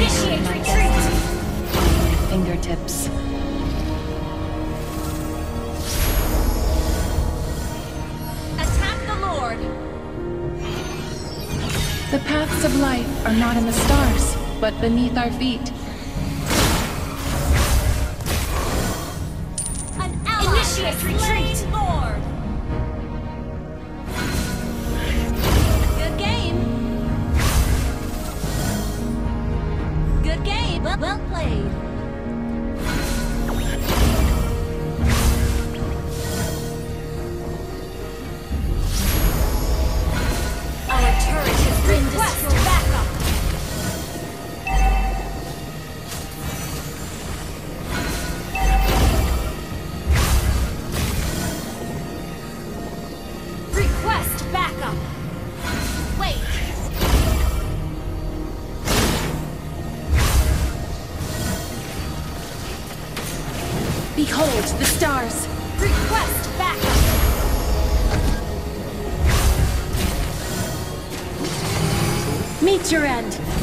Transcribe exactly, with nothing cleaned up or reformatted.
Initiate retreat! Fingertips. Attack the Lord! The paths of life are not in the stars, but beneath our feet. An ally Initiate retreat! Lord! Good game! Good game! Well, well played! Our turret has been destroyed. Backup! Request backup! Wait! Behold the stars! Request backup! Meet your end!